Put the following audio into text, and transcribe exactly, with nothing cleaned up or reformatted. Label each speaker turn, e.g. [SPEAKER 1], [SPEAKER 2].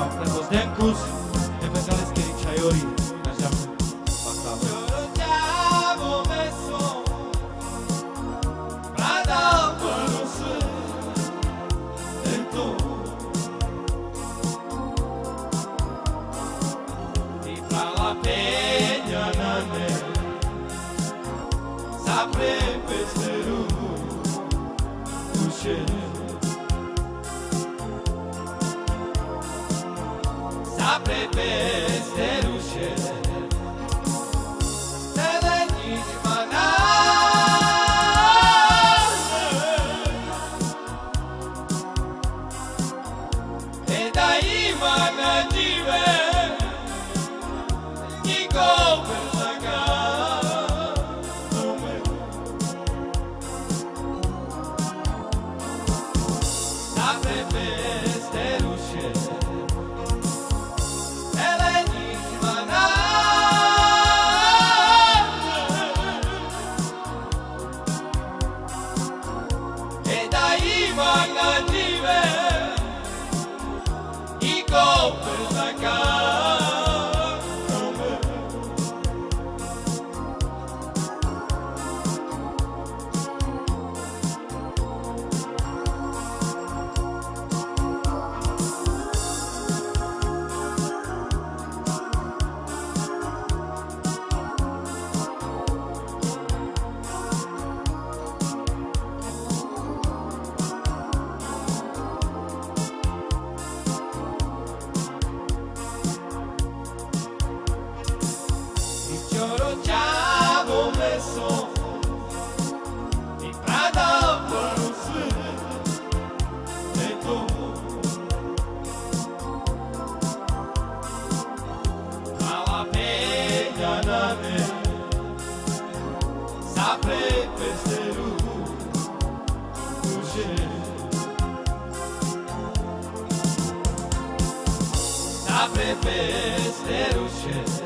[SPEAKER 1] Prepos Denkus, Epetales Kerichayori, Najam, Bakaba.
[SPEAKER 2] Chorotavo meso, Prada Parusu, Ento. E pra la peña nane, Sapre pesteru, Ushe. Sapre pesteru, Ushe. Zelenić manane, E da ima na dziwe, Nikogo zagadome. Sapre pesteru, Ushe. Zelenić manane, E da ima na dziwe, Nikogo zagadome. Chorotavo meso, E Prada Parusu, Ento. Alla peña nane, Sapre pesteru, Ushe. Sapre pesteru, Ushe.